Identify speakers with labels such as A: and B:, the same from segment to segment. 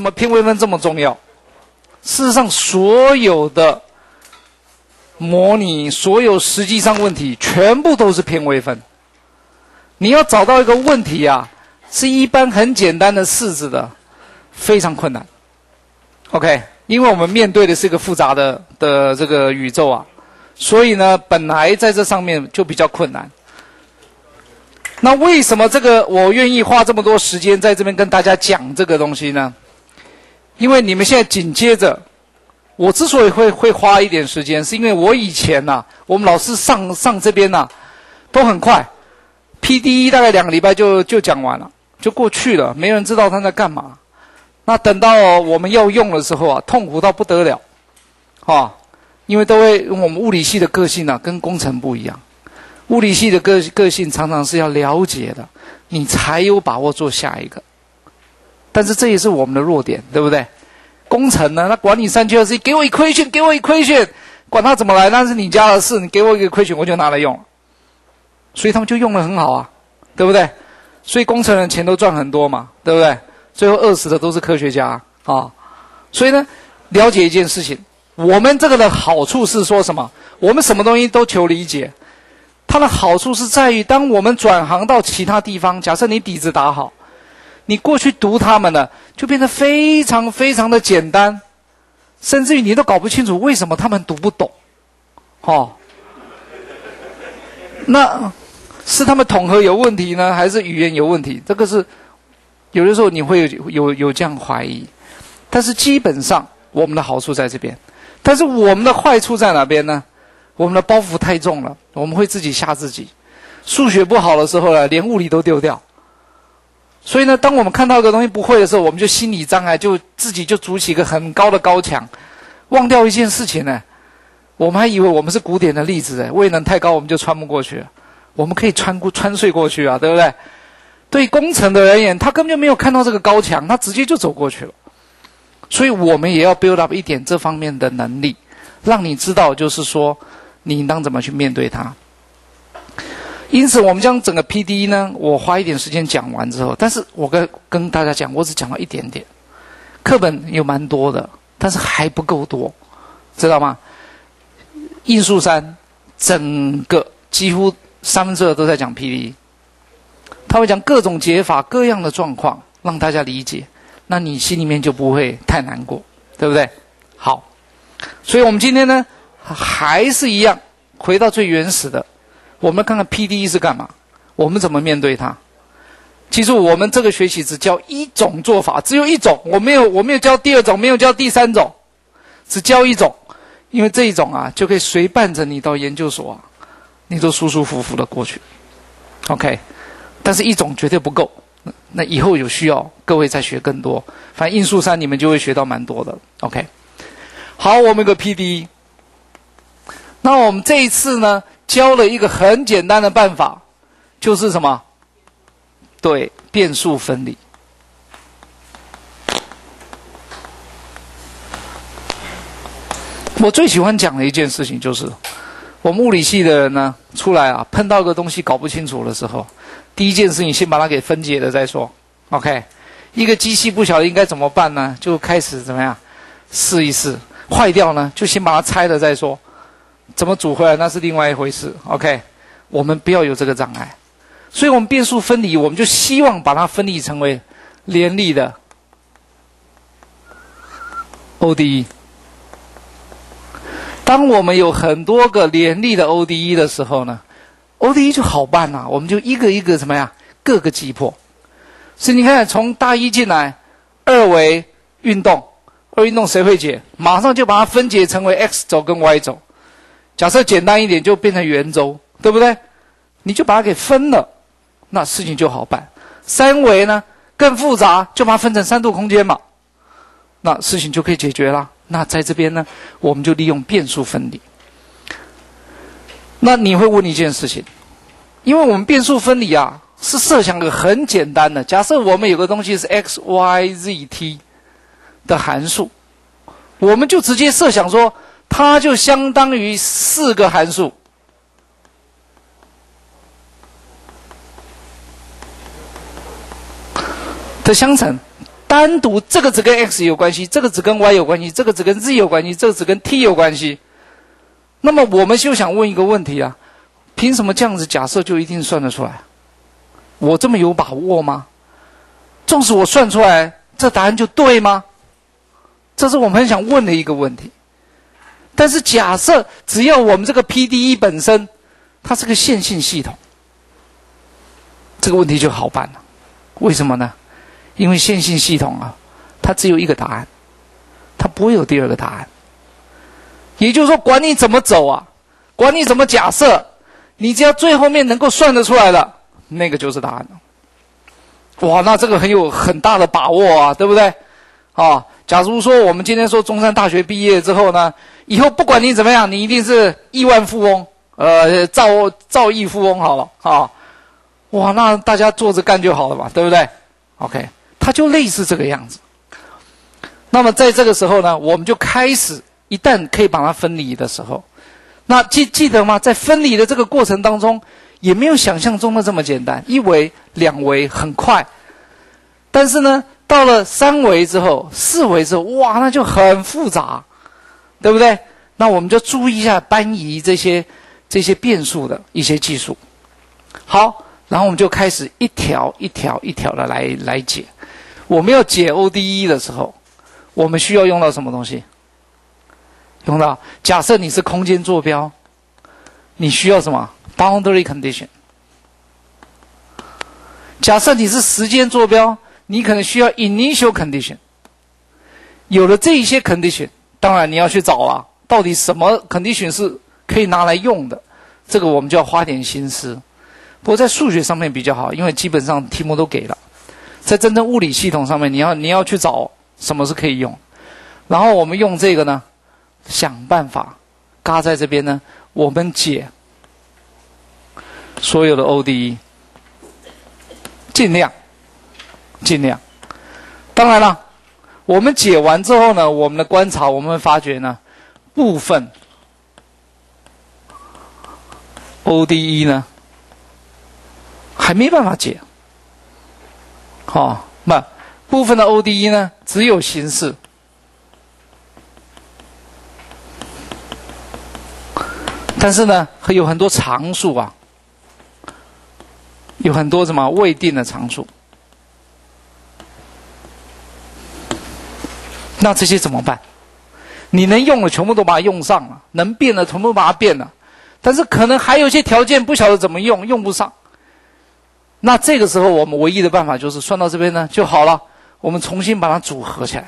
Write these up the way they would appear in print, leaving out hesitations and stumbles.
A: 么偏微分这么重要？事实上，所有的模拟，所有实际上问题，全部都是偏微分。你要找到一个问题啊，是一般很简单的式子的，非常困难。OK， 因为我们面对的是一个复杂的这个宇宙啊，所以呢，本来在这上面就比较困难。那为什么这个我愿意花这么多时间在这边跟大家讲这个东西呢？因为你们现在紧接着，我之所以会花一点时间，是因为我以前我们老师上这边都很快 ，PDE 大概2个礼拜就讲完了，就过去了，没人知道他在干嘛。那等到我们要用的时候痛苦到不得了，因为我们物理系的个性跟工程不一样。物理系的个性常常是要了解的，你才有把握做下一个。但是这也是我们的弱点，对不对？工程呢，那管你3/7，给我 equation， 给我 equation， 管它怎么来，那是你家的事，你给我一个 equation， 我就拿来用了。所以他们就用得很好啊，对不对？所以工程人钱都赚很多嘛，对不对？最后饿死的都是科学家啊。所以呢，了解一件事情，我们这个的好处是说什么？我们什么东西都求理解。它的好处是在于，当我们转行到其他地方，假设你底子打好，你过去读他们呢，就变得非常非常的简单，甚至于你都搞不清楚为什么他们读不懂，那是他们统合有问题呢，还是语言有问题？这个是有的时候你会有这样怀疑，但是基本上我们的好处在这边，但是我们的坏处在哪边呢？我们的包袱太重了，我们会自己吓自己。数学不好的时候呢，连物理都丢掉。所以呢，当我们看到一个东西不会的时候，我们就心理障碍，就自己就筑起一个很高的高墙，忘掉一件事情呢。我们还以为我们是古典的粒子，位能太高我们就穿不过去了，我们可以穿隧过去啊，对不对？对工程的人而言，他根本就没有看到这个高墙，他直接就走过去了。所以我们也要 build up 一点这方面的能力，让你知道，就是说你应当怎么去面对它。因此我们将整个 PDE 呢，我花一点时间讲完之后，但是我跟大家讲，我只讲了一点点，课本有蛮多的，但是还不够多，知道吗？应数3整个几乎2/3都在讲 PDE， 他会讲各种解法各样的状况让大家理解，那你心里面就不会太难过，对不对？好，所以我们今天呢还是一样回到最原始的，我们看看 PDE 是干嘛，我们怎么面对它。记住，我们这个学期只教一种做法，只有一种，我没有教第2种，没有教第3种，只教一种，因为这一种就可以随伴着你到研究所你都舒舒服服的过去 OK。 但是一种绝对不够，那以后有需要各位再学更多，反正应数3你们就会学到蛮多的 OK。 好，我们有个 PDE， 那我们这一次呢教了一个很简单的办法，就是什么？对，变数分离。我最喜欢讲的一件事情就是，我们物理系的人呢出来碰到一个东西搞不清楚的时候，第一件事情先把它给分解了再说 OK。 一个机器不晓得应该怎么办呢，就开始怎么样试一试，坏掉呢就先把它拆了再说，怎么组回来那是另外一回事 OK。 我们不要有这个障碍，所以我们变数分离，我们就希望把它分离成为联立的 ODE。 当我们有很多个联立的 ODE 的时候呢， ODE 就好办我们就一个一个怎么样各个击破。所以你看从大一进来，2维运动谁会解？马上就把它分解成为 X 轴跟 Y 轴。假设简单一点就变成圆周，对不对？你就把它给分了，那事情就好办。3维呢更复杂，就把它分成3度空间嘛，那事情就可以解决了。那在这边呢，我们就利用变数分离。那你会问一件事情，因为我们变数分离是设想个很简单的，假设我们有个东西是 x y z t 的函数，我们就直接设想说它就相当于4个函数，的相乘，单单独这个只跟 x 有关系，这个只跟 y 有关系，这个只跟 z 有关系，这个只跟 t 有关系。那么我们就想问一个问题啊，凭什么这样子假设就一定算得出来？我这么有把握吗？纵使我算出来，这答案就对吗？这是我们很想问的一个问题。但是假设只要我们这个 PDE 本身它是个线性系统，这个问题就好办了。为什么呢？因为线性系统啊，它只有一个答案，它不会有第二个答案。也就是说，管你怎么走啊，管你怎么假设，你只要最后面能够算得出来的，那个就是答案了。哇，那这个很大的把握啊，对不对？啊，假如说我们今天说中山大学毕业之后呢，以后不管你怎么样，你一定是亿万富翁，兆亿富翁好了啊。哇，那大家坐着干就好了嘛，对不对 ？OK， 它就类似这个样子。那么在这个时候呢，我们就开始，一旦可以把它分离的时候，那记得吗？在分离的这个过程当中，也没有想象中的这么简单，一维、两维很快，但是呢，到了3维之后、4维之后，哇，那就很复杂，对不对？那我们就注意一下搬移这些变数的一些技术。好。然后我们就开始一条一条一条的来解。我们要解 ODE 的时候，我们需要用到什么东西？用到假设你是空间坐标，你需要什么 ？boundary condition。假设你是时间坐标，你可能需要 initial condition。有了这一些 condition， 当然你要去找啊，到底什么 condition 是可以拿来用的？这个我们就要花点心思。不过在数学上面比较好，因为基本上题目都给了。在真正物理系统上面，你要去找什么是可以用。然后我们用这个呢，想办法嘎在这边呢，我们解所有的 ODE， 尽量。当然了，我们解完之后呢，我们的观察我们会发觉呢，部分 ODE 呢还没办法解。部分的 ODE 呢只有形式，但是呢有很多常数啊，有很多什么未定的常数。那这些怎么办？你能用的全部都把它用上了，能变的全部把它变了，但是可能还有一些条件不晓得怎么用，用不上。那这个时候我们唯一的办法就是算到这边呢就好了，我们重新把它组合起来。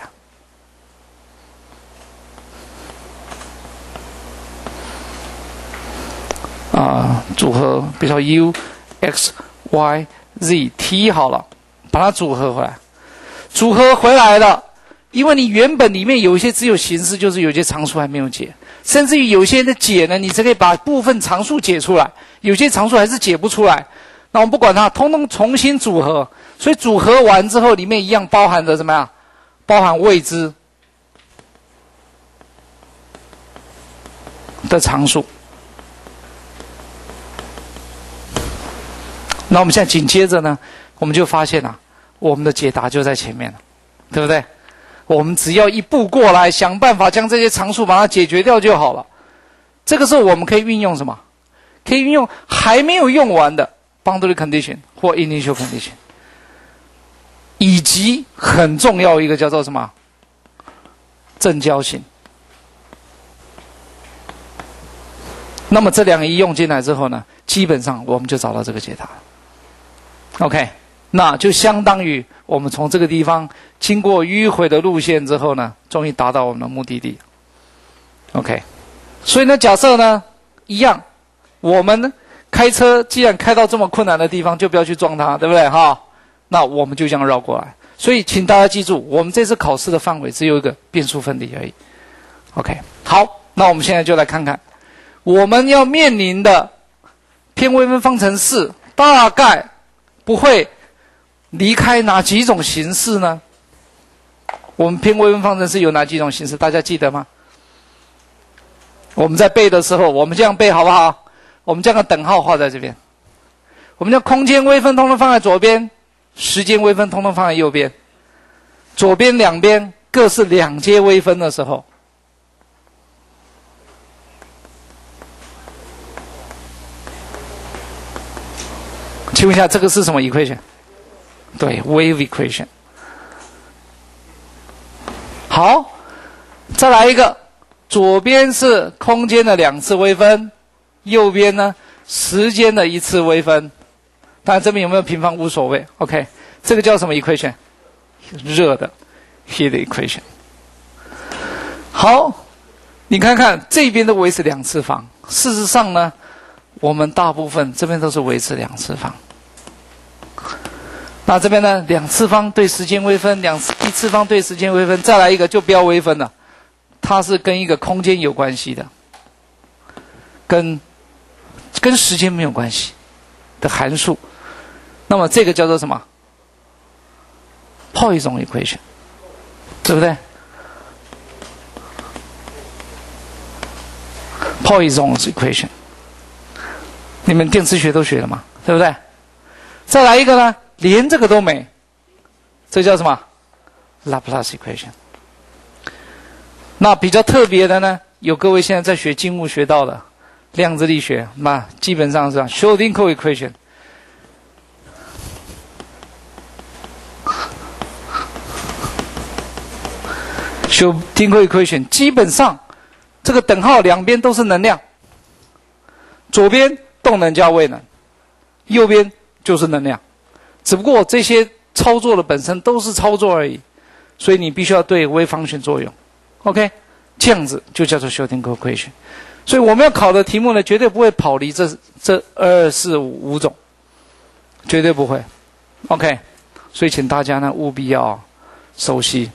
A: 组合比如说 u x y z t 好了，把它组合回来。组合回来了，因为你原本里面有一些只有形式，就是有些常数还没有解，甚至于有些的解呢，你只可以把部分常数解出来，有些常数还是解不出来。那我们不管它，通通重新组合。所以组合完之后，里面一样包含着什么呀？包含未知的常数。那我们现在紧接着呢，我们就发现啊，我们的解答就在前面了，对不对？我们只要一步过来，想办法将这些常数把它解决掉就好了。这个时候我们可以运用什么？可以运用还没有用完的 boundary condition 或 initial condition， 以及很重要一个叫做什么？正交性。那么这两个一用进来之后呢，基本上我们就找到这个解答了。OK， 那就相当于我们从这个地方经过迂回的路线之后呢，终于达到我们的目的地。OK， 所以呢，假设呢一样，我们开车既然开到这么困难的地方，就不要去撞它，对不对哈？那我们就这样绕过来。所以请大家记住，我们这次考试的范围只有一个变数分离而已。OK， 好，那我们现在就来看看我们要面临的偏微分方程式大概不会离开哪几种形式呢？我们偏微分方程式有哪几种形式？大家记得吗？我们在背的时候，我们这样背好不好？我们将个等号画在这边。我们将空间微分通通放在左边，时间微分通通放在右边。 左边两边各是2阶微分的时候，请问一下，这个是什么 equation？ 对 ，wave equation。好，再来一个，左边是空间的2次微分，右边呢时间的1次微分。当然这边有没有平方无所谓 ，OK， 这个叫什么 equation？ 热的 heat equation。好，你看看这边都维持2次方，事实上呢，我们大部分这边都是维持2次方。那这边呢，2次方对时间微分，1次方对时间微分，再来一个就不要微分了，它是跟一个空间有关系的，跟时间没有关系的函数。那么这个叫做什么 ？Poisson equation， 对不对 ？Poisson equation， 你们电磁学都学了嘛，对不对？再来一个呢？连这个都没，这叫什么 ？Laplace equation。那比较特别的呢，有各位现在在学经物学到的量子力学，那基本上是Schrödinger equation。Schrödinger equation 基本上这个等号两边都是能量，左边动能加位能，右边就是能量。只不过这些操作的本身都是操作而已，所以你必须要对微方旋作用 ，OK， 这样子就叫做 Schrödinger equation。所以我们要考的题目呢，绝对不会跑离这2、4、5种，绝对不会 ，OK。所以请大家呢务必要熟悉。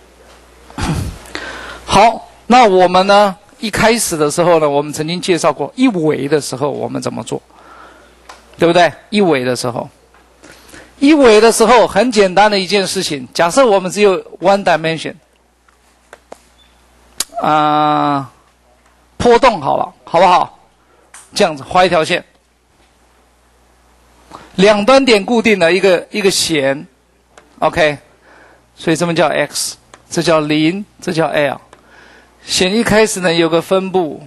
A: 好，那我们呢一开始的时候呢，我们曾经介绍过一维的时候我们怎么做，对不对？一维的时候。一维的时候很简单的一件事情，假设我们只有 one dimension， 波动好了，好不好？这样子画一条线，两端点固定的一个弦 ，OK， 所以这边叫 x， 这叫0，这叫 l。弦一开始呢有个分布。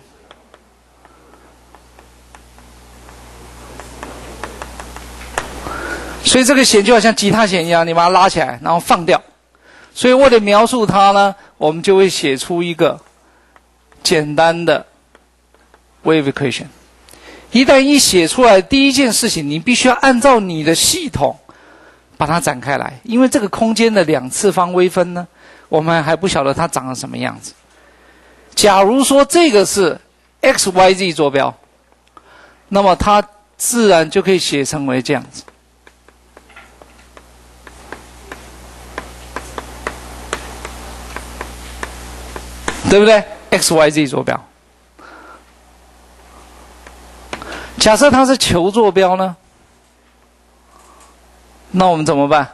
A: 所以这个弦就好像吉他弦一样，你把它拉起来，然后放掉。所以为了描述它呢，我们就会写出一个简单的 wave equation。一旦一写出来，第一件事情你必须要按照你的系统把它展开来，因为这个空间的2次方微分呢，我们还不晓得它长得什么样子。假如说这个是 x、y、z 坐标，那么它自然就可以写成为这样子。对不对 ？x、y、z 坐标。假设它是球坐标呢，那我们怎么办？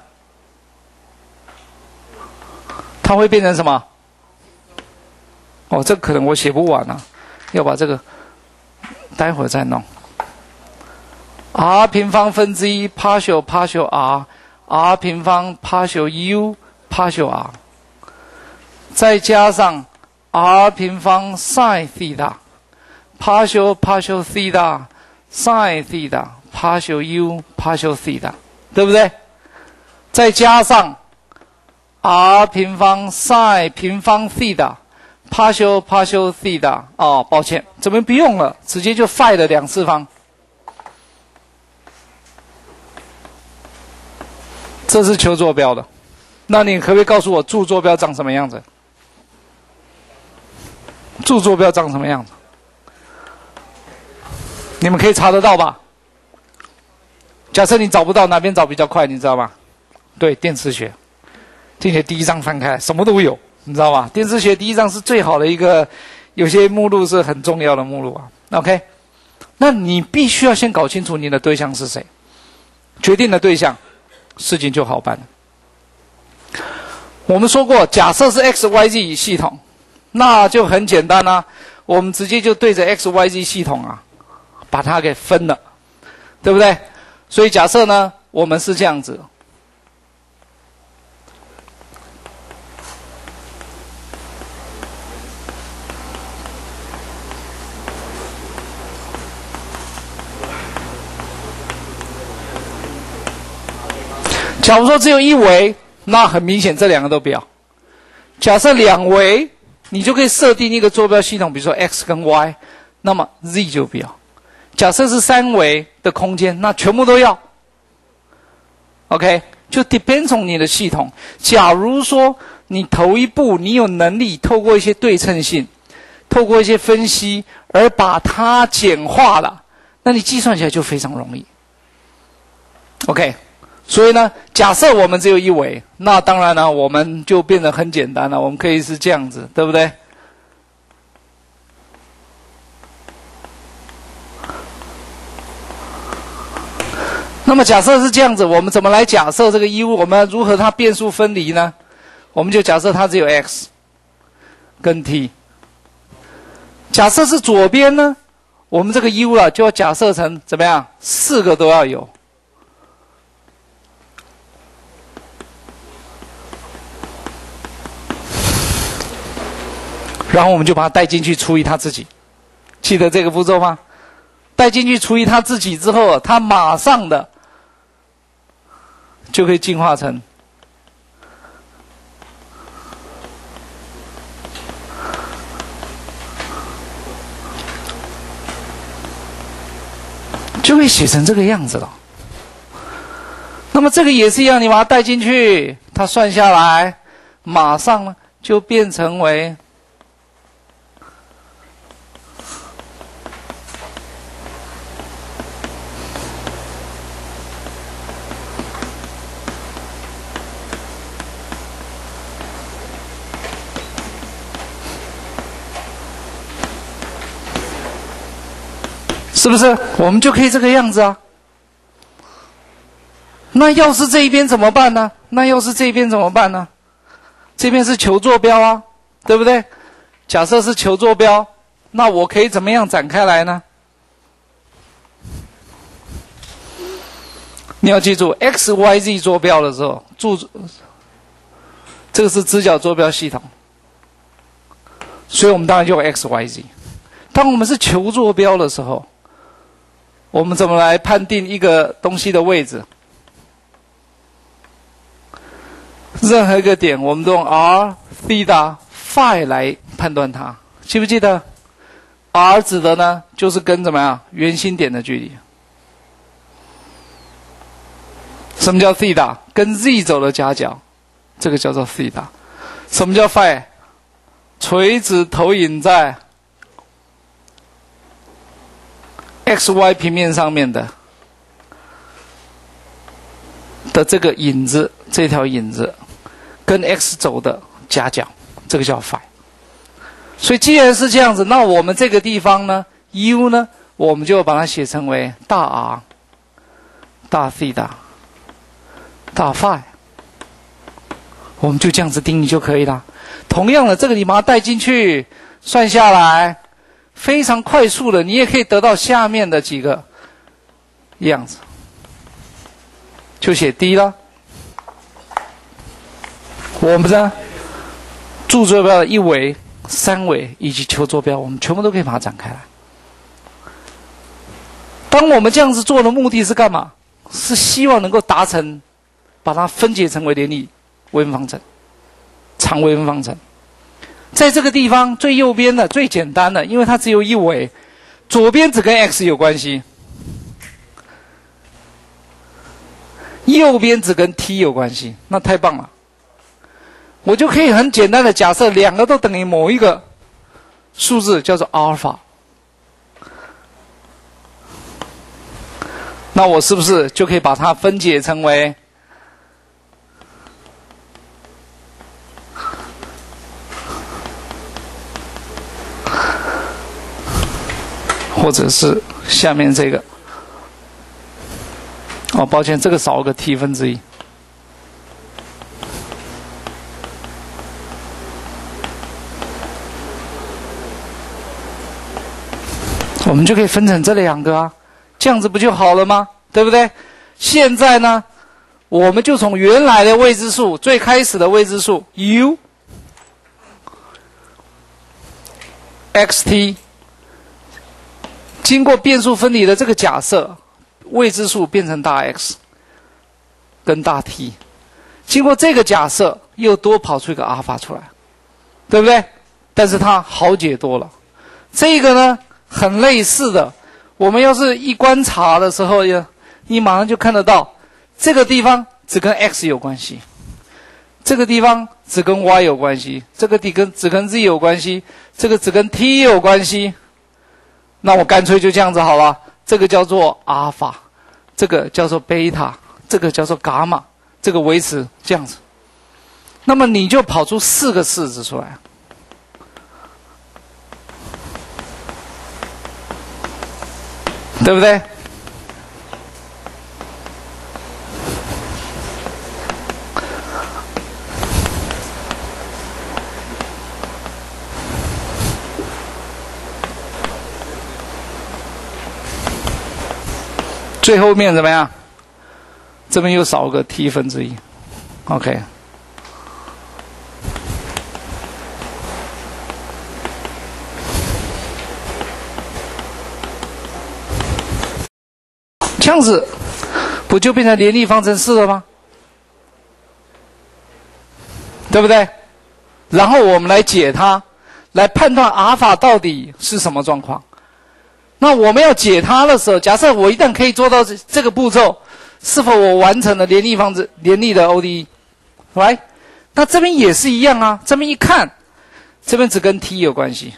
A: 它会变成什么？哦，这可能我写不完啊，要把这个待会儿再弄。r 平方分之一 partial r，r 平方 partial u partial r， 再加上 r 平方 sin theta partial theta sin theta partial u partial theta， 对不对？再加上 r 平方 sin 平方 theta partial theta， 哦，抱歉，这边不用了，直接就 phi 的2次方。这是球坐标的，那你可不可以告诉我柱坐标长什么样子？柱坐标长什么样子？你们可以查得到吧？假设你找不到，哪边找比较快？你知道吗？对，电磁学。电磁学第1章翻开，什么都有，你知道吗？电磁学第1章是最好的一个，有些目录是很重要的目录啊。OK， 那你必须要先搞清楚你的对象是谁，决定了对象，事情就好办了。我们说过，假设是 x、y、z 系统。那就很简单啊，我们直接就对着 x、y、z 系统啊，把它给分了，对不对？所以假设呢，我们是这样子， 假如说只有一维，那很明显这两个都不要。假设两维，你就可以设定一个坐标系统，比如说 x 跟 y， 那么 z 就不要。假设是三维的空间，那全部都要。OK， 就 depends on 你的系统。假如说你头一步你有能力透过一些对称性，透过一些分析而把它简化了，那你计算起来就非常容易。OK， 所以呢，假设我们只有一维，那当然呢，我们就变得很简单了，我们可以是这样子，对不对？那么假设是这样子，我们怎么来假设这个U？我们如何它变数分离呢？我们就假设它只有 x 跟 t。假设是左边呢，我们这个 U 了就要假设成怎么样？4个都要有。然后我们就把它带进去除以它自己，记得这个步骤吗？带进去除以它自己之后，它马上的就可以进化成就会写成这个样子了。那么这个也是一样，你把它带进去，它算下来，马上呢就变成为是不是？我们就可以这个样子啊。那要是这一边怎么办呢？那要是这一边怎么办呢？这边是求坐标啊，对不对？假设是求坐标，那我可以怎么样展开来呢？你要记住 ，x、y、z 坐标的时候，这个是直角坐标系统，所以我们当然就有 x、y、z。当我们是求坐标的时候，我们怎么来判定一个东西的位置？任何一个点，我们都用 r、θ、φ 来判断它。记不记得 ？r 指的呢，就是跟怎么样圆心点的距离。什么叫 θ？ 跟 z 轴的夹角，这个叫做 θ。什么叫 φ？ 垂直投影在 xy 平面上面的这个影子，这条影子跟 x 轴的夹角，这个叫 φ。所以既然是这样子，那我们这个地方呢 ，u 呢，我们就把它写成为大 r、大 θ、大 φ， 我们就这样子定义就可以了。同样的，这个你把它带进去，算下来非常快速的，你也可以得到下面的几个样子，就写 D 了。我们呢，驻坐标的一维、三维以及求坐标，我们全部都可以把它展开来。当我们这样子做的目的是干嘛？是希望能够达成把它分解成为联立微分方程、长微分方程。在这个地方最右边的最简单的，因为它只有一维，左边只跟 x 有关系，右边只跟 t 有关系，那太棒了。我就可以很简单的假设两个都等于某一个数字，叫做阿尔法。那我是不是就可以把它分解成为或者是下面这个？哦，抱歉，这个少了个 t 分之一。我们就可以分成这两个啊，这样子不就好了吗？对不对？现在呢，我们就从原来的未知数，最开始的未知数 u xt， 经过变数分离的这个假设，未知数变成大 X， 跟大 T， 经过这个假设，又多跑出一个阿尔法出来，对不对？但是它好解多了。这个呢，很类似的，我们要是一观察的时候，你马上就看得到，这个地方只跟 x 有关系，这个地方只跟 y 有关系，这个只跟 z 有关系，这个只跟 t 有关系。那我干脆就这样子好了，这个叫做阿尔法，这个叫做贝塔，这个叫做伽马，这个维持这样子。那么你就跑出4个式子出来。对不对？最后面怎么样？这边又少个 t1/1 ，OK。这样子不就变成联立方程式了吗？对不对？然后我们来解它，来判断阿尔法到底是什么状况。那我们要解它的时候，假设我一旦可以做到这个步骤，是否我完成了联立的 ODE？ 那这边也是一样啊。这边一看，这边只跟 t 有关系，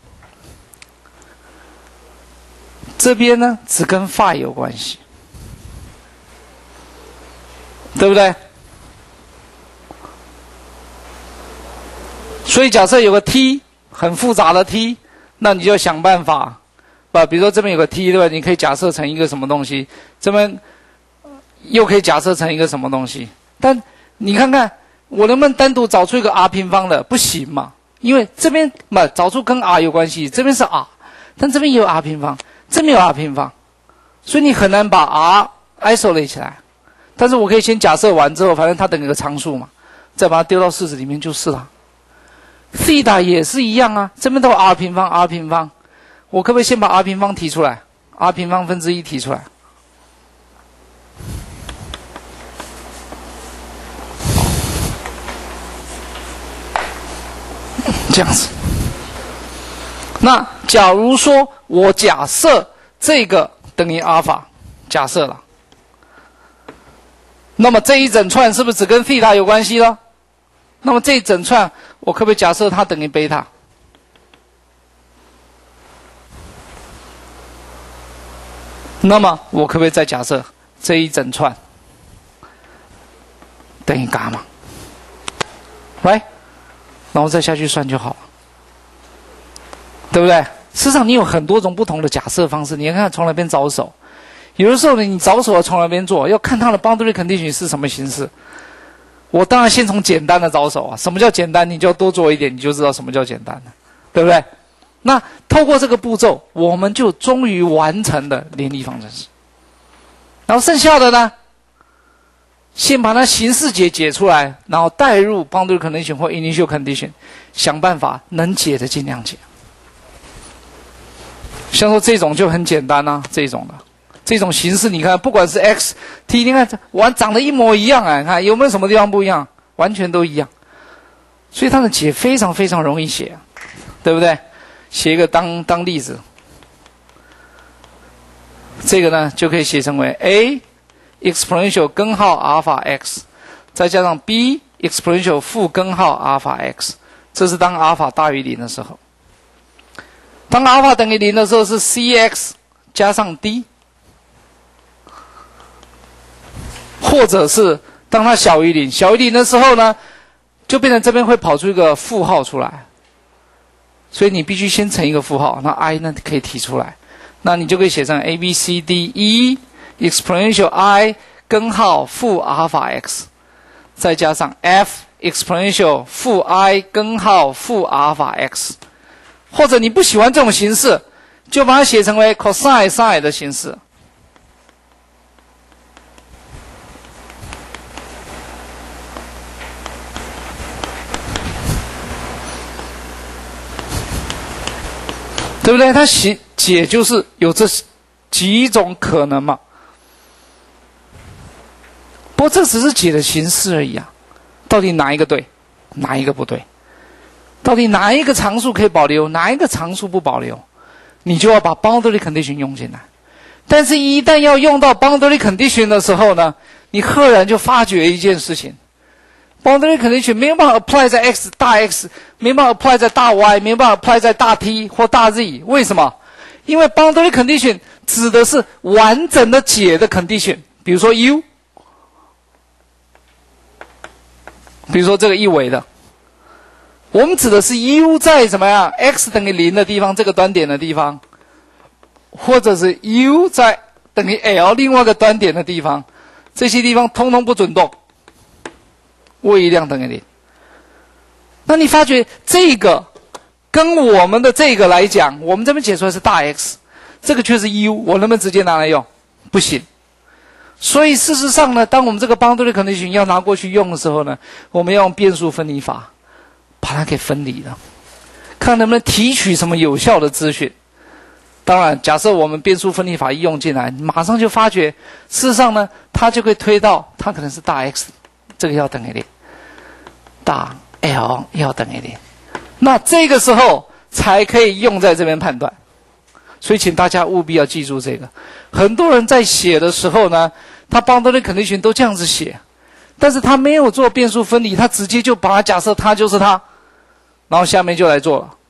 A: 这边呢只跟 phi 有关系，对不对？所以假设有个 t 很复杂的 t， 那你就想办法比如说这边有个 t， 对吧？你可以假设成一个什么东西，这边又可以假设成一个什么东西。但你看看，我能不能单独找出一个 r 平方的？不行嘛，因为这边找出跟 r 有关系，这边是 r， 但这边也有 r 平方，这边有 r 平方，所以你很难把 r isolate 起来。但是我可以先假设完之后，反正它等于个常数嘛，再把它丢到式子里面就是了。θ 也是一样啊，这边都有 r 平方 r 平方，我可不可以先把 r 平方提出来 ？r 平方分之1提出来。这样子。那假如说我假设这个等于阿尔法，假设了，那么这一整串是不是只跟 θ 有关系了？那么这一整串我可不可以假设它等于贝塔？那么我可不可以再假设这一整串等于伽马？来，然后再下去算就好了，对不对？事实上，你有很多种不同的假设方式，你要看从哪边着手。有的时候呢，你着手从哪边做，要看它的 boundary condition 是什么形式。我当然先从简单的着手啊。什么叫简单？你就要多做一点，你就知道什么叫简单了，对不对？那透过这个步骤，我们就终于完成了联立方程式。然后剩下的呢，先把它形式解出来，然后带入 boundary condition 或 initial condition， 想办法能解的尽量解。像说这种就很简单啊，这种形式，你看，不管是 x、t， 你看长得一模一样啊，你看有没有什么地方不一样？完全都一样，所以它的解非常非常容易写，对不对？写一个当例子，这个呢就可以写成为 a exponential 根号阿尔法 x， 再加上 b exponential 负根号阿尔法 x， 这是当阿尔法大于0的时候。当阿尔法等于0的时候是 cx 加上 d， 或者是当它小于0，小于0的时候呢，就变成这边会跑出一个负号出来，所以你必须先乘一个负号，那 i 呢可以提出来，那你就可以写成 a b c d e exponential i 根号负阿尔法 x， 再加上 f exponential 负 i 根号负阿尔法 x。或者你不喜欢这种形式，就把它写成为 cosine sin 的形式。对不对？它解就是有这几种可能嘛。 不过这只是解的形式而已啊。到底哪一个对，哪一个不对？到底哪一个常数可以保留，哪一个常数不保留？你就要把 boundary condition 用进来。但是，一旦要用到 boundary condition 的时候呢，你赫然就发觉一件事情。boundary condition 没有办法 apply 在 x 大 X， 没办法 apply 在大 Y， 没办法 apply 在大 T 或大 Z。为什么？因为 boundary condition 指的是完整的解的 condition。比如说 U， 比如说这个一维的，我们指的是 U 在怎么样 x 等于0的地方，这个端点的地方，或者是 U 在等于 L 另外一个端点的地方，这些地方通通不准动。位移量等于0。那你发觉这个跟我们的这个来讲，我们这边解出来是大 X， 这个却是 U， 我能不能直接拿来用？不行。所以事实上呢，当我们这个 boundary condition 要拿过去用的时候呢，我们要用变数分离法把它给分离了，看能不能提取什么有效的资讯。当然，假设我们变数分离法一用进来，马上就发觉，事实上呢，它就会推到它可能是大 X。这个要等于0，大 L 要等于0，那这个时候才可以用在这边判断。所以请大家务必要记住这个。很多人在写的时候呢，他 boundary condition 都这样子写，但是他没有做变数分离，他直接就把它假设它就是它，然后下面就来做了。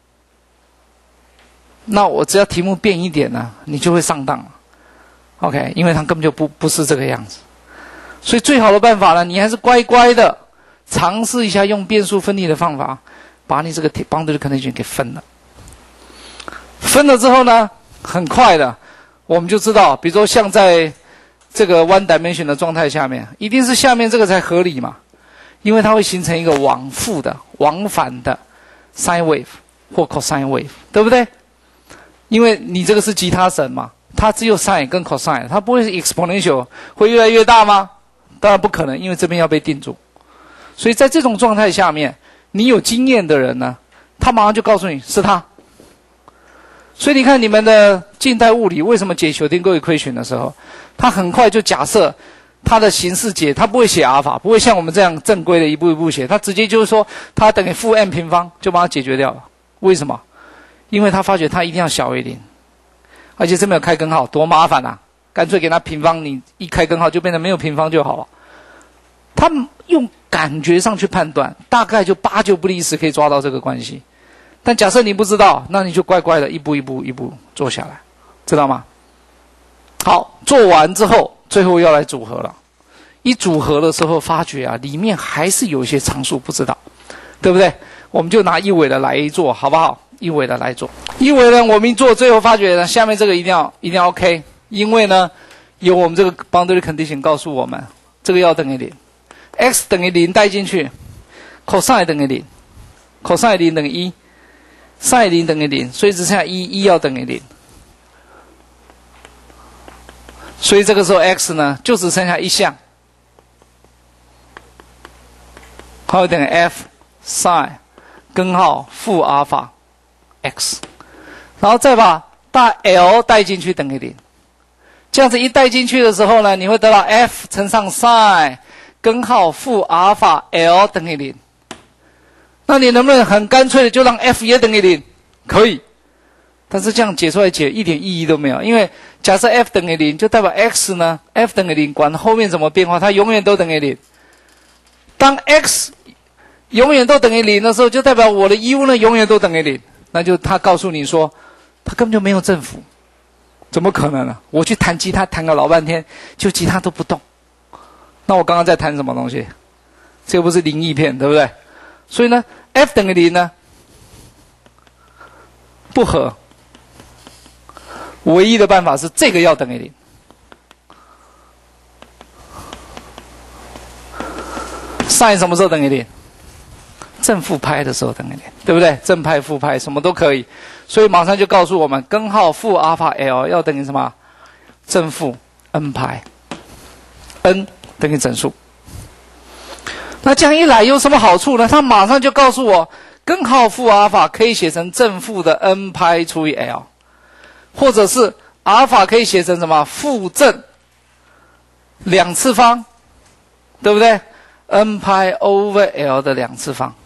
A: 那我只要题目变一点呢，你就会上当了。OK， 因为它根本就不是这个样子。所以最好的办法呢，你还是乖乖的尝试一下用变数分离的方法，把你这个 boundary condition 给分了。分了之后呢，很快的我们就知道，比如说像在这个 one dimension 的状态下面，一定是下面这个才合理嘛，因为它会形成一个往复的、往返的 sine wave 或 cosine wave， 对不对？因为你这个是吉他绳嘛，它只有 sine 跟 cosine， 它不会是 exponential， 会越来越大吗？当然不可能，因为这边要被定住。所以在这种状态下面，你有经验的人呢，他马上就告诉你是他。所以你看你们的近代物理为什么解薛定谔equation的时候，他很快就假设他的形式解，他不会写阿尔法，不会像我们这样正规的一步一步写，他直接就是说它等于负 m 平方就把它解决掉了。为什么？因为他发觉它一定要小于0，而且这边有开根号，多麻烦啊！干脆给它平方，你一开根号就变成没有平方就好了。他用感觉上去判断，大概就8九不离10可以抓到这个关系。但假设你不知道，那你就乖乖的一步一步一步做下来，知道吗？好，做完之后，最后要来组合了。一组合的时候，发觉啊，里面还是有一些常数不知道，对不对？我们就拿一维的来做，好不好？一维的来做，一维呢，我们一做，最后发觉呢，下面这个一定要 OK， 因为呢，有我们这个 boundary condition 告诉我们，这个要等于0。x 等于0带进去 ，cosine 等于0 ，cosine 0等于1 ，sin 0等于0，所以只剩下1要等于0。所以这个时候 x 呢就只剩下一项，它会等于 f sin 根号负阿尔法 x， 然后再把大 L 带进去等于0。这样子一带进去的时候呢，你会得到 f 乘上 sin 根号负阿尔法 L 等于0。那你能不能很干脆的就让 f 也等于0？可以，但是这样解出来解一点意义都没有，因为假设 f 等于0，就代表 x 呢 f 等于0，管后面怎么变化，它永远都等于0。当 x 永远都等于0的时候，就代表我的 u 呢永远都等于0，那就他告诉你说，他根本就没有正负，怎么可能呢？我去弹吉他弹个老半天，就吉他都不动。那我刚刚在弹什么东西？这个不是灵异片，对不对？所以呢 ，f 等于0呢，不合。唯一的办法是这个要等于0。sin 什么时候等于0？正负拍的时候等于0，对不对？正拍、负拍什么都可以。所以马上就告诉我们，根号负阿尔法 L 要等于什么？正负 n 拍 ，n 等于整数。那这样一来有什么好处呢？他马上就告诉我，根号负阿尔法可以写成正负的 n 拍除以 L， 或者是阿尔法可以写成什么？负正2次方对不对 ？n 派 over l 的2次方。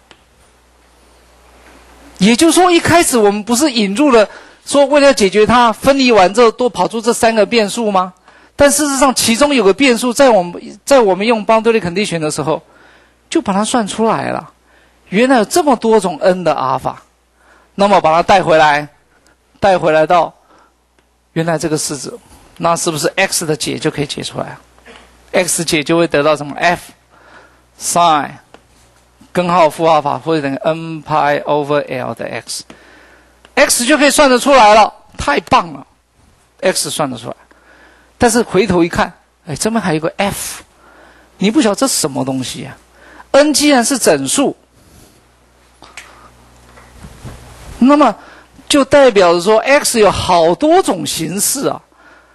A: 也就是说，一开始我们不是引入了说为了解决它分离完之后多跑出这3个变数吗？但事实上，其中有个变数在我们用 boundary condition 的时候，就把它算出来了。原来有这么多种 n 的阿尔法，那么把它带回来到原来这个式子，那是不是 x 的解就可以解出来啊 ？x 解就会得到什么 f sin 根号负阿尔法或者等于 n 派 over l 的 x 就可以算得出来了，太棒了 ，x 算得出来。但是回头一看，哎，这边还有个 f， 你不晓得这是什么东西啊 ？n 既然是整数，那么就代表着说 x 有好多种形式啊。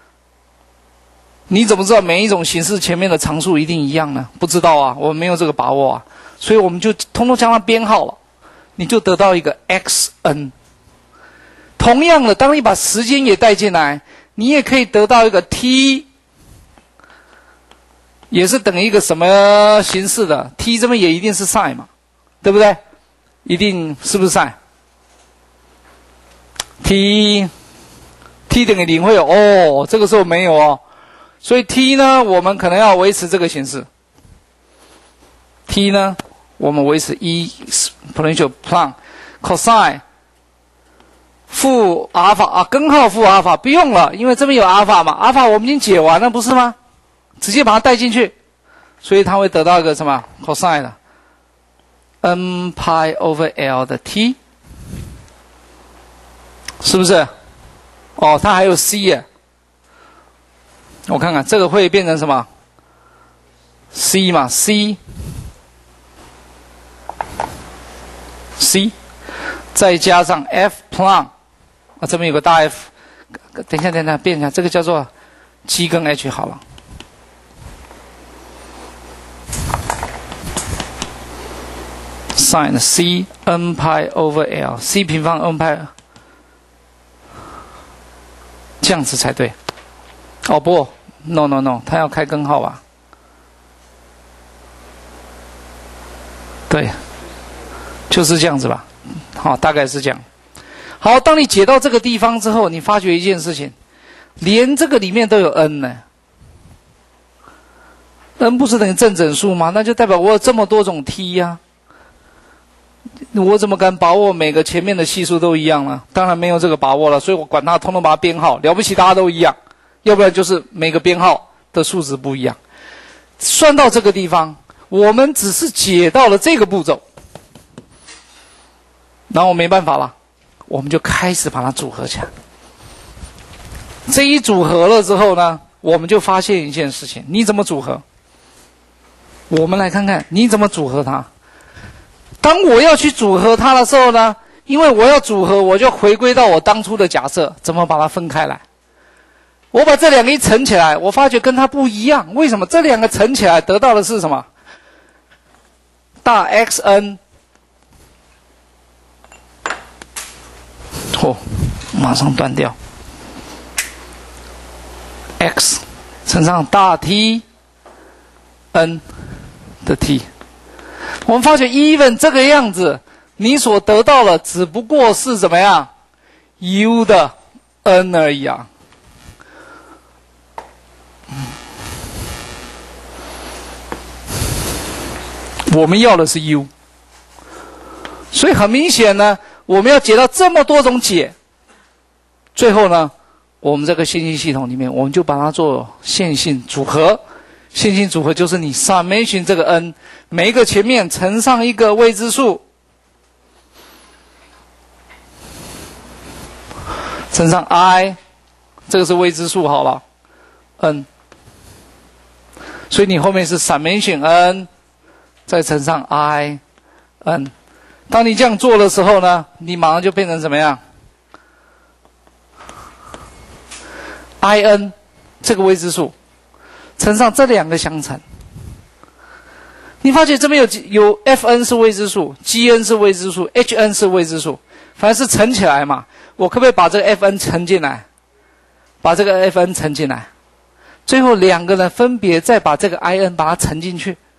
A: 你怎么知道每一种形式前面的常数一定一样呢？不知道啊，我们没有这个把握啊，所以我们就通通将它编号了，你就得到一个 xn。同样的，当你把时间也带进来，你也可以得到一个 t， 也是等于一个什么形式的 t 这边也一定是 sin 嘛，对不对？一定是不是 sin？ t 等于0会有哦，这个时候没有哦，所以 t 呢，我们可能要维持这个形式。t 呢，我们维持potential plan cosine 负阿尔法啊，根号负阿尔法不用了，因为这边有阿尔法嘛，阿尔法我们已经解完了，不是吗？直接把它带进去，所以它会得到一个什么 cosine 的 n 派 over l 的 t， 是不是？哦，它还有 c 耶，我看看这个会变成什么 c 嘛 c 再加上 f plan。啊，这边有个大 F， 等一下，变一下，这个叫做 G 跟 H 好了。sin C n 派 over L C 平方 n 派，这样子才对。哦不 ，no， 它要开根号吧？对，就是这样子吧。好，大概是这样。好，当你解到这个地方之后，你发觉一件事情，连这个里面都有 n 呢。n 不是等于正整数吗？那就代表我有这么多种 t 呀。我怎么敢把握每个前面的系数都一样呢？当然没有这个把握了，所以我管它，通通把它编号。了不起，大家都一样，要不然就是每个编号的数值不一样。算到这个地方，我们只是解到了这个步骤，然后没办法了。我们就开始把它组合起来。这一组合了之后呢，我们就发现一件事情：你怎么组合？我们来看看你怎么组合它。当我要去组合它的时候呢，因为我要组合，我就回归到我当初的假设，怎么把它分开来？我把这两个一乘起来，我发觉跟它不一样。为什么？这两个乘起来得到的是什么？大 xn。哦，马上断掉。x 乘上大 T n 的 t， 我们发觉 even 这个样子，你所得到的只不过是怎么样 u 的 n 而已啊。我们要的是 u， 所以很明显呢。我们要解到这么多种解，最后呢，我们这个线性系统里面，我们就把它做线性组合。线性组合就是你 summation 这个 n， 每一个前面乘上一个未知数，乘上 i， 这个是未知数好了 ，n， 所以你后面是 summation n， 再乘上 i n。当你这样做的时候呢，你马上就变成怎么样 ？in 这个未知数乘上这两个相乘，你发觉这边有 fn 是未知数 ，gn 是未知数 ，hn 是未知数，反正是乘起来嘛。我可不可以把这个 fn 乘进来？把这个 fn 乘进来，最后两个呢分别再把这个 in 把它乘进去，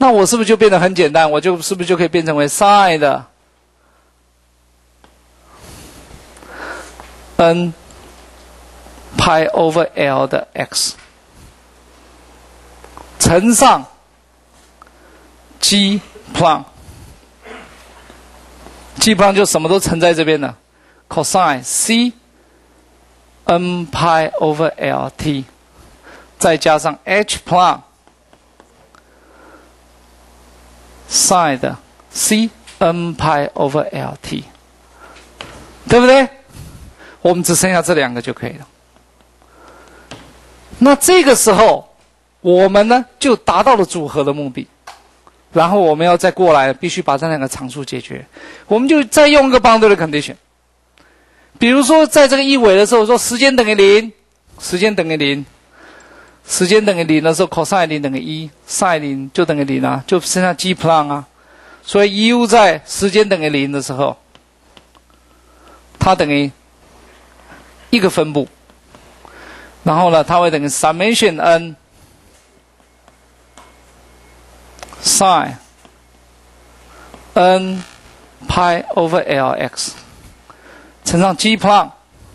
A: 那我是不是就变得很简单？我是不是就可以变成为 sin 的 n pi over l 的 x 乘上 g plum g plum 就什么都乘在这边了 cosine c n pi over l t 再加上 h plum sin 的 c n pi over l t 对不对？我们只剩下这两个就可以了。那这个时候我们呢就达到了组合的目的，然后我们要再过来必须把这两个常数解决，我们就再用一个 boundary condition。比如说在这个一维的时候说时间等于0，时间等于0，时间等于0的时候 cosine 0等于1 sin 0就等于0啊，就剩下 g plum 啊。所以 u 在时间等于0的时候，它等于一个分布，然后呢它会等于 summation n sin n pi over lx 乘上 g plum。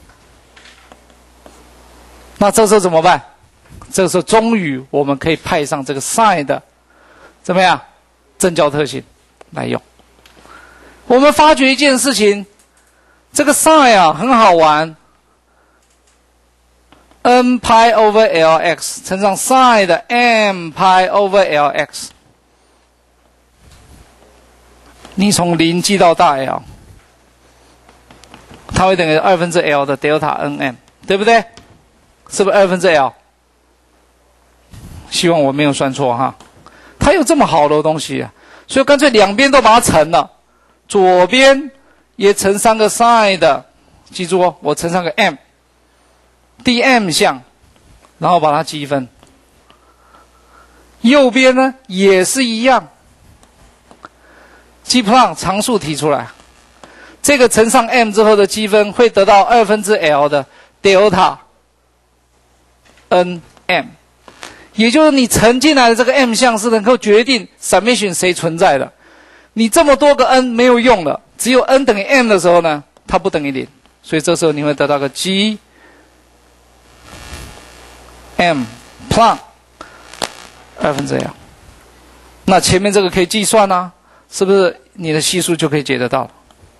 A: 那这时候怎么办？这时候终于我们可以派上这个 sin 的怎么样正交特性来用。我们发觉一件事情，这个 sin 啊很好玩， n pi over lx 乘上 sin 的 m pi over lx， 你从0记到大 L， 它会等于2/L 的 delta nm， 对不对？是不是2/L？ 希望我没有算错哈。它有这么好的东西啊，所以干脆两边都把它乘了，左边也乘上个 sin 的，记住哦，我乘上个 m dm 项，然后把它积分。右边呢也是一样 ，g plum 常数提出来，这个乘上 m 之后的积分会得到2/L 的 delta nm， 也就是你乘进来的这个 m 项是能够决定 summation 谁存在的。你这么多个 n 没有用了，只有 n 等于 m 的时候呢，它不等于0，所以这时候你会得到个 g m plum 2/L。那前面这个可以计算啊，是不是你的系数就可以解得到了？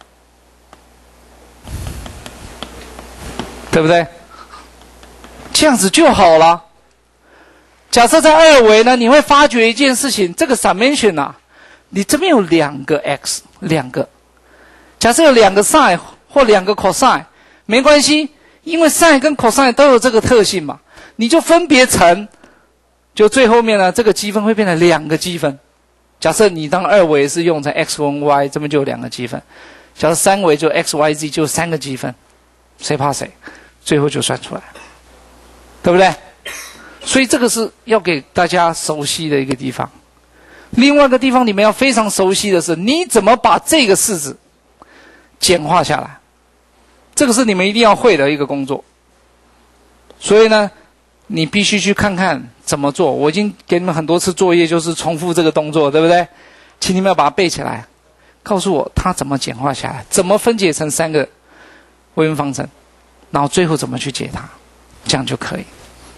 A: 对不对？这样子就好了。假设在二维呢，你会发觉一件事情，这个 summation 啊，你这边有两个 x， 两个。假设有两个 sin 或两个 cosine， 没关系，因为 sin 跟 cosine 都有这个特性嘛，你就分别乘，就最后面呢，这个积分会变成两个积分。假设你当二维是用成 x 跟 y， 这边就有两个积分。假设三维就 x y z 就三个积分，谁怕谁，最后就算出来，对不对？所以这个是要给大家熟悉的一个地方。另外一个地方你们要非常熟悉的是，你怎么把这个式子简化下来，这个是你们一定要会的一个工作。所以呢，你必须去看看怎么做。我已经给你们很多次作业，就是重复这个动作，对不对？请你们要把它背起来，告诉我它怎么简化下来，怎么分解成三个微分方程，然后最后怎么去解它，这样就可以。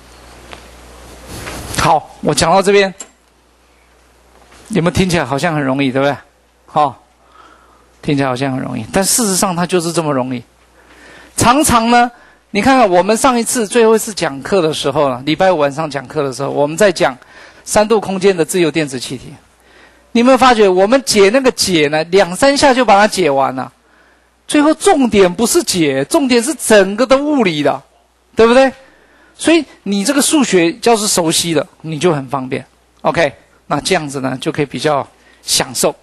A: 好，我讲到这边，有没有听起来好像很容易，对不对？好，听起来好像很容易，但事实上它就是这么容易。常常呢，你看看我们上一次最后一次讲课的时候呢，礼拜五晚上讲课的时候，我们在讲3度空间的自由电子气体。你有没有发觉，我们解那个解呢，2-3下就把它解完了。最后重点不是解，重点是整个的物理的，对不对？所以你这个数学要是熟悉的，你就很方便。OK， 那这样子呢，就可以比较享受